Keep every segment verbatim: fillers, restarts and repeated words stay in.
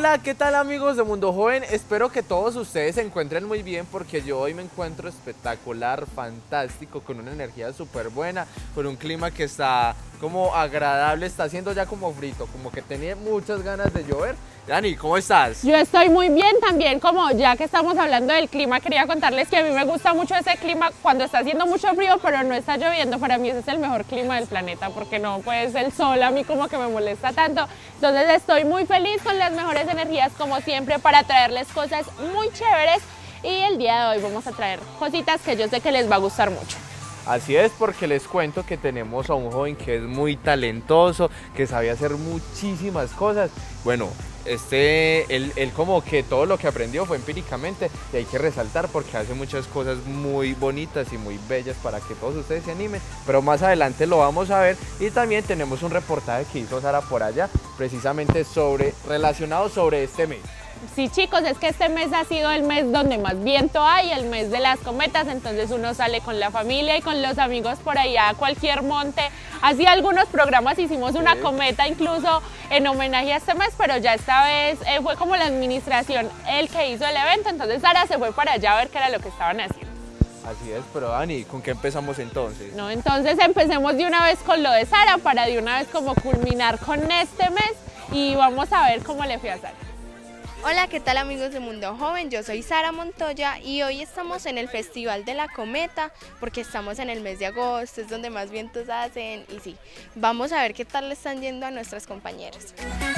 Hola, ¿qué tal amigos de Mundo Joven? Espero que todos ustedes se encuentren muy bien porque yo hoy me encuentro espectacular, fantástico, con una energía súper buena, con un clima que está como agradable, está haciendo ya como frito, como que tenía muchas ganas de llover. Dani, ¿cómo estás? Yo estoy muy bien también, como ya que estamos hablando del clima, quería contarles que a mí me gusta mucho ese clima cuando está haciendo mucho frío, pero no está lloviendo. Para mí ese es el mejor clima del planeta, porque no, pues el sol a mí como que me molesta tanto. Entonces estoy muy feliz con las mejores energías como siempre para traerles cosas muy chéveres y el día de hoy vamos a traer cositas que yo sé que les va a gustar mucho. Así es, porque les cuento que tenemos a un joven que es muy talentoso, que sabe hacer muchísimas cosas. Bueno, este, él, él como que todo lo que aprendió fue empíricamente y hay que resaltar porque hace muchas cosas muy bonitas y muy bellas para que todos ustedes se animen, pero más adelante lo vamos a ver. Y también tenemos un reportaje que hizo Sara por allá, precisamente sobre, relacionado sobre este mes. Sí, chicos, es que este mes ha sido el mes donde más viento hay, el mes de las cometas, entonces uno sale con la familia y con los amigos por allá a cualquier monte. Así algunos programas hicimos una sí. cometa incluso en homenaje a este mes, pero ya esta vez eh, fue como la administración el que hizo el evento, entonces Sara se fue para allá a ver qué era lo que estaban haciendo. Así es, pero Dani, ¿con qué empezamos entonces? No, entonces empecemos de una vez con lo de Sara para de una vez como culminar con este mes y vamos a ver cómo le fue a Sara. Hola, ¿qué tal amigos de Mundo Joven? Yo soy Sara Montoya y hoy estamos en el Festival de la Cometa porque estamos en el mes de agosto, es donde más vientos hacen y sí, vamos a ver qué tal le están yendo a nuestras compañeras.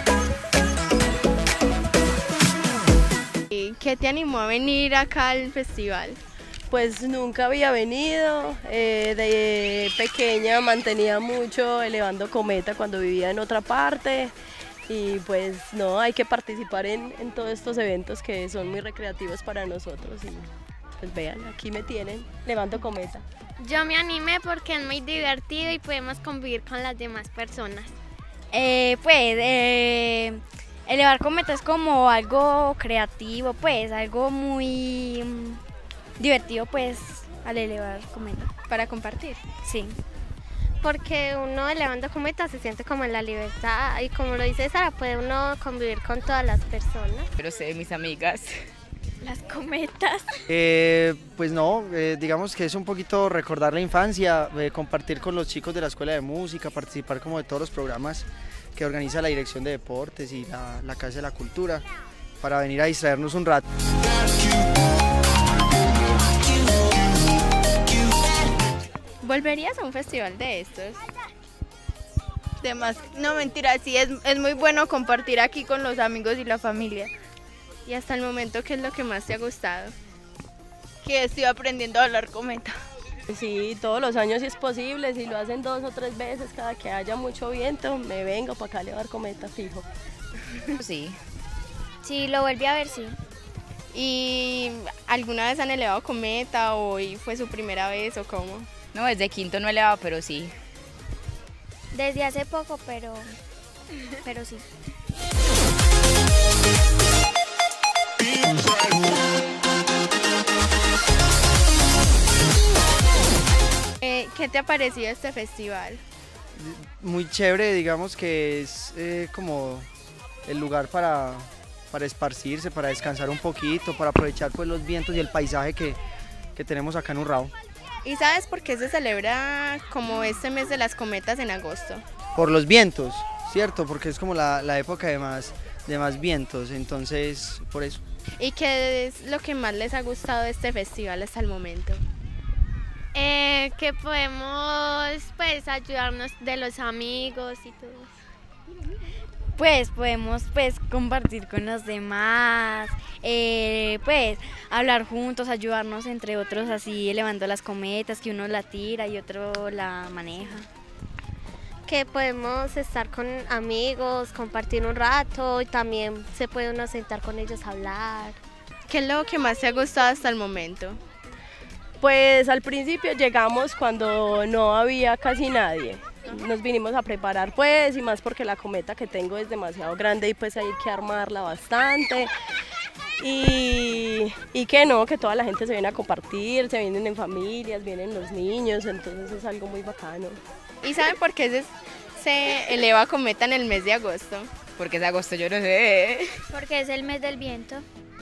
¿Qué te animó a venir acá al festival? Pues nunca había venido, eh, de pequeña mantenía mucho elevando cometa cuando vivía en otra parte. Y pues no, hay que participar en, en todos estos eventos que son muy recreativos para nosotros y pues vean, aquí me tienen, levando cometa. Yo me animé porque es muy divertido y podemos convivir con las demás personas. Eh, pues eh, elevar cometa es como algo creativo, pues algo muy divertido pues al elevar cometa. Para compartir. Sí. Porque uno elevando cometas se siente como en la libertad y como lo dice Sara, puede uno convivir con todas las personas. Pero sé, mis amigas. Las cometas. Eh, pues no, eh, digamos que es un poquito recordar la infancia, eh, compartir con los chicos de la escuela de música, participar como de todos los programas que organiza la Dirección de Deportes y la, la Casa de la Cultura, para venir a distraernos un rato. ¿Volverías a un festival de estos? De más, no mentira, sí, es, es muy bueno compartir aquí con los amigos y la familia. Y hasta el momento, ¿qué es lo que más te ha gustado? Que estoy aprendiendo a hablar cometa. Sí, todos los años si es posible, si lo hacen dos o tres veces, cada que haya mucho viento, me vengo para acá a elevar cometa fijo. Sí. Sí, lo volví a ver, sí. ¿Y alguna vez han elevado cometa o hoy fue su primera vez o cómo? No, desde quinto no elevaba, pero sí. Desde hace poco, pero, pero sí. Eh, ¿Qué te ha parecido este festival? Muy chévere, digamos que es eh, como el lugar para, para esparcirse, para descansar un poquito, para aprovechar pues, los vientos y el paisaje que, que tenemos acá en Urrao. ¿Y sabes por qué se celebra como este mes de las cometas en agosto? Por los vientos, ¿cierto? Porque es como la, la época de más, de más vientos, entonces por eso. ¿Y qué es lo que más les ha gustado de este festival hasta el momento? Eh, que podemos pues ayudarnos de los amigos y todo eso. Pues podemos pues compartir con los demás, eh, pues hablar juntos, ayudarnos entre otros así elevando las cometas, que uno la tira y otro la maneja. Que podemos estar con amigos, compartir un rato y también se puede uno sentar con ellos a hablar. ¿Qué es lo que más te ha gustado hasta el momento? Pues al principio llegamos cuando no había casi nadie. Nos vinimos a preparar pues y más porque la cometa que tengo es demasiado grande y pues hay que armarla bastante y, y que no, que toda la gente se viene a compartir, se vienen en familias, vienen los niños, entonces es algo muy bacano. ¿Y saben por qué se, se eleva cometa en el mes de agosto? Porque es agosto, yo no sé. Porque es el mes del viento.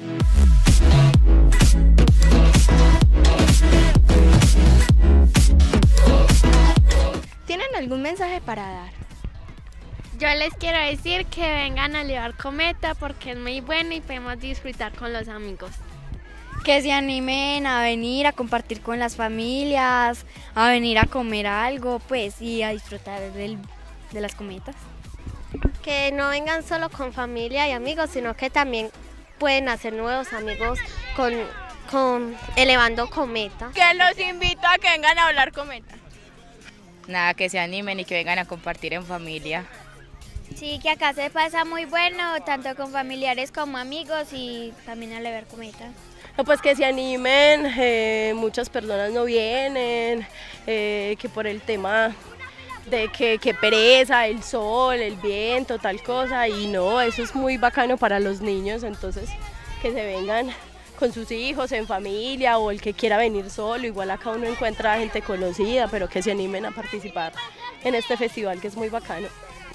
¿Tienen algún mensaje para dar? Yo les quiero decir que vengan a llevar cometa porque es muy bueno y podemos disfrutar con los amigos. Que se animen a venir a compartir con las familias, a venir a comer algo, pues, y a disfrutar del, de las cometas. Que no vengan solo con familia y amigos, sino que también pueden hacer nuevos amigos con, con elevando cometa. Que los invito a que vengan a volar cometa. Nada, que se animen y que vengan a compartir en familia. Sí, que acá se pasa muy bueno, tanto con familiares como amigos y también a elevar cometa. No, pues que se animen, eh, muchas personas no vienen, eh, que por el tema de que, que pereza, el sol, el viento, tal cosa, y no, eso es muy bacano para los niños, entonces que se vengan con sus hijos, en familia, o el que quiera venir solo, igual acá uno encuentra gente conocida, pero que se animen a participar en este festival que es muy bacano.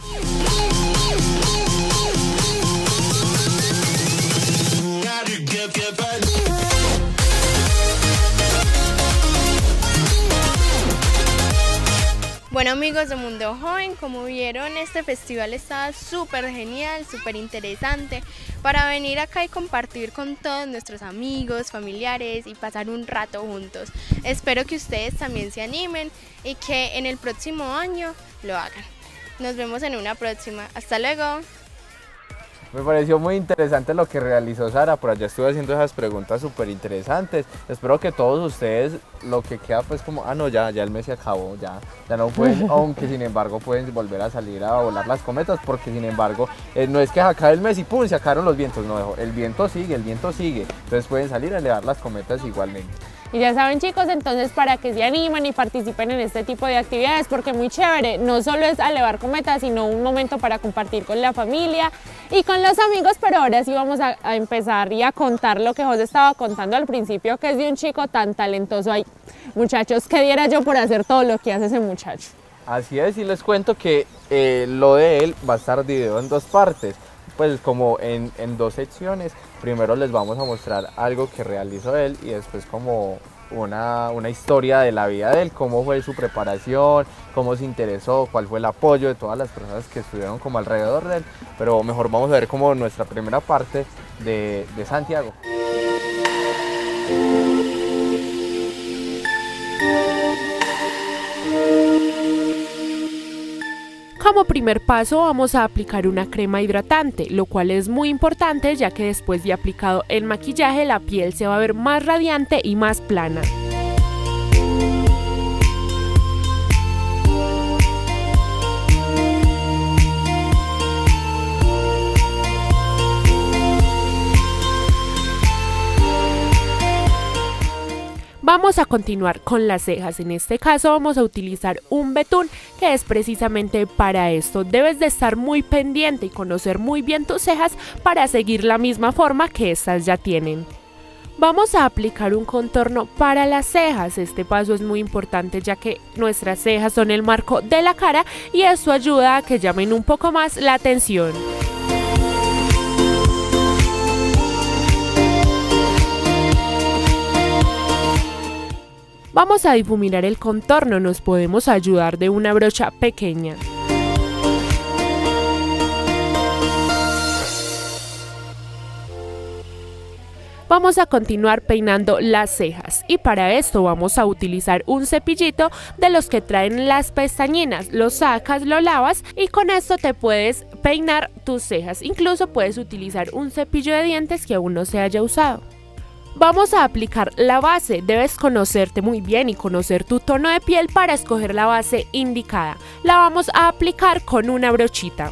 Bueno amigos de Mundo Joven, como vieron este festival está súper genial, súper interesante para venir acá y compartir con todos nuestros amigos, familiares y pasar un rato juntos. Espero que ustedes también se animen y que en el próximo año lo hagan. Nos vemos en una próxima. Hasta luego. Me pareció muy interesante lo que realizó Sara, por allá estuve haciendo esas preguntas súper interesantes. Espero que todos ustedes, lo que queda pues como, ah no, ya, ya el mes se acabó, ya, ya no pueden, aunque sin embargo pueden volver a salir a volar las cometas, porque sin embargo, eh, no es que acabe el mes y pum, se acabaron los vientos, no, el viento sigue, el viento sigue, entonces pueden salir a elevar las cometas igualmente. Y ya saben chicos, entonces para que se animen y participen en este tipo de actividades, porque muy chévere, no solo es elevar cometas, sino un momento para compartir con la familia y con los amigos, pero ahora sí vamos a, a empezar y a contar lo que José estaba contando al principio, que es de un chico tan talentoso. Ay, muchachos, ¿qué diera yo por hacer todo lo que hace ese muchacho? Así es, y les cuento que eh, lo de él va a estar dividido en dos partes, pues como en, en dos secciones. Primero les vamos a mostrar algo que realizó él y después como una, una historia de la vida de él, cómo fue su preparación, cómo se interesó, cuál fue el apoyo de todas las personas que estuvieron como alrededor de él. Pero mejor vamos a ver como nuestra primera parte de, de Santiago. Como primer paso vamos a aplicar una crema hidratante, lo cual es muy importante ya que después de aplicado el maquillaje la piel se va a ver más radiante y más plana. Vamos a continuar con las cejas, en este caso vamos a utilizar un betún que es precisamente para esto. Debes de estar muy pendiente y conocer muy bien tus cejas para seguir la misma forma que estas ya tienen. Vamos a aplicar un contorno para las cejas, este paso es muy importante ya que nuestras cejas son el marco de la cara y esto ayuda a que llamen un poco más la atención. Vamos a difuminar el contorno, nos podemos ayudar de una brocha pequeña. Vamos a continuar peinando las cejas y para esto vamos a utilizar un cepillito de los que traen las pestañinas, lo sacas, lo lavas y con esto te puedes peinar tus cejas, incluso puedes utilizar un cepillo de dientes que aún no se haya usado. Vamos a aplicar la base, debes conocerte muy bien y conocer tu tono de piel para escoger la base indicada. La vamos a aplicar con una brochita.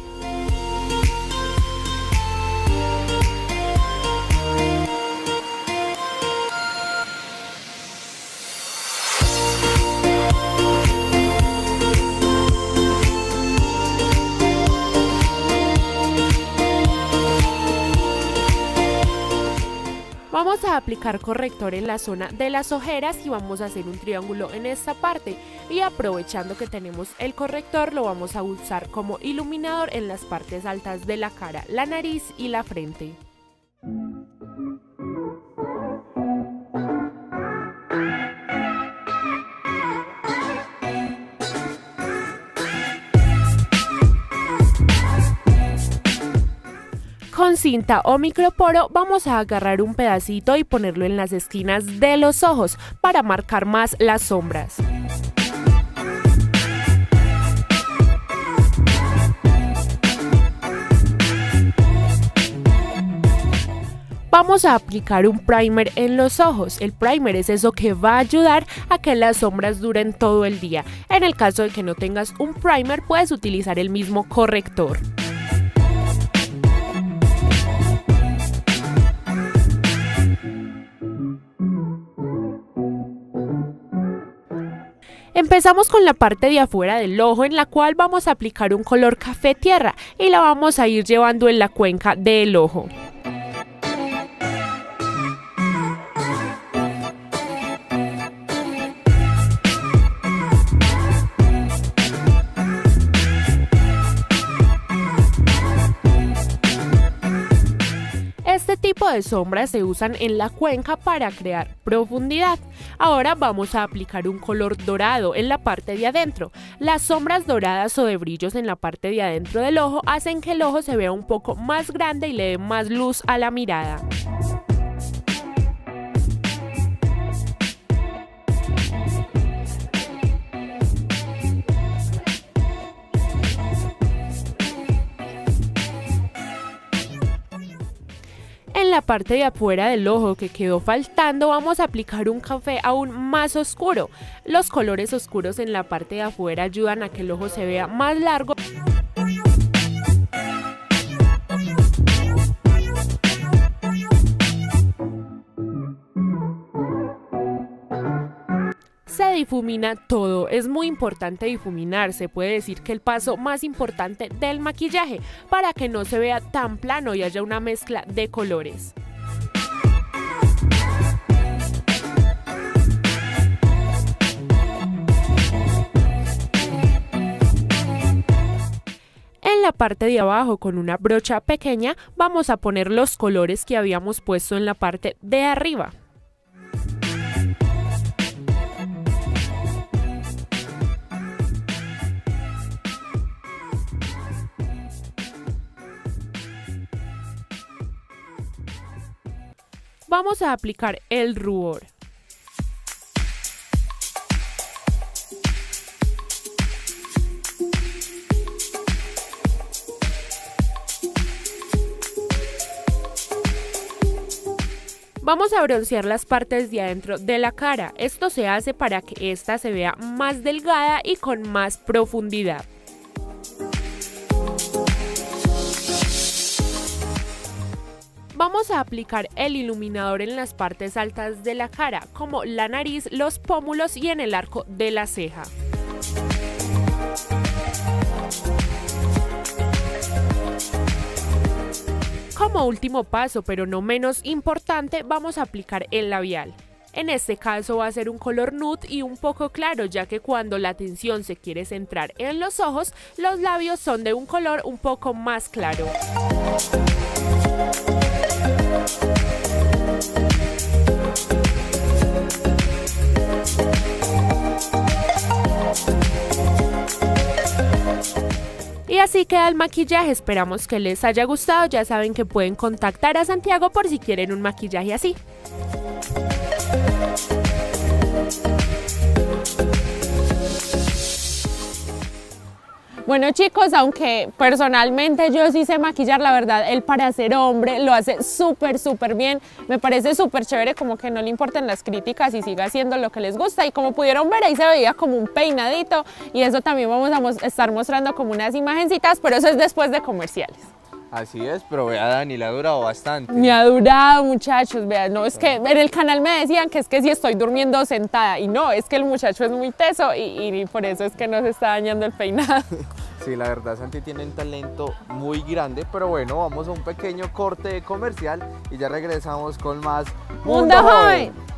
Vamos a aplicar corrector en la zona de las ojeras y vamos a hacer un triángulo en esta parte. Y aprovechando que tenemos el corrector, lo vamos a usar como iluminador en las partes altas de la cara, la nariz y la frente. Con cinta o microporo vamos a agarrar un pedacito y ponerlo en las esquinas de los ojos para marcar más las sombras. Vamos a aplicar un primer en los ojos. El primer es eso que va a ayudar a que las sombras duren todo el día. En el caso de que no tengas un primer, puedes utilizar el mismo corrector. Empezamos con la parte de afuera del ojo, en la cual vamos a aplicar un color café tierra y la vamos a ir llevando en la cuenca del ojo. Este tipo de sombras se usan en la cuenca para crear profundidad. Ahora vamos a aplicar un color dorado en la parte de adentro. Las sombras doradas o de brillos en la parte de adentro del ojo hacen que el ojo se vea un poco más grande y le dé más luz a la mirada. En la parte de afuera del ojo que quedó faltando vamos a aplicar un café aún más oscuro. Los colores oscuros en la parte de afuera ayudan a que el ojo se vea más largo. Se difumina todo, es muy importante difuminar, se puede decir que el paso más importante del maquillaje para que no se vea tan plano y haya una mezcla de colores. En la parte de abajo con una brocha pequeña vamos a poner los colores que habíamos puesto en la parte de arriba. Vamos a aplicar el rubor. Vamos a broncear las partes de adentro de la cara. Esto se hace para que ésta se vea más delgada y con más profundidad. Vamos a aplicar el iluminador en las partes altas de la cara, como la nariz, los pómulos y en el arco de la ceja. Como último paso, pero no menos importante, vamos a aplicar el labial. En este caso va a ser un color nude y un poco claro, ya que cuando la atención se quiere centrar en los ojos, los labios son de un color un poco más claro. Y así queda el maquillaje, esperamos que les haya gustado, ya saben que pueden contactar a Santiago por si quieren un maquillaje así. Bueno chicos, aunque personalmente yo sí sé maquillar, la verdad, él para ser hombre lo hace súper súper bien, me parece súper chévere, como que no le importan las críticas y siga haciendo lo que les gusta, y como pudieron ver ahí se veía como un peinadito, y eso también vamos a mos- estar mostrando como unas imagencitas, pero eso es después de comerciales. Así es, pero vea Dani, le ha durado bastante. Me ha durado, muchachos, vean, no, es que en el canal me decían que es que si estoy durmiendo sentada, y no, es que el muchacho es muy teso y, y por eso es que no se está dañando el peinado. Sí, la verdad, Santi tiene un talento muy grande, pero bueno, vamos a un pequeño corte comercial y ya regresamos con más Mundo Joven.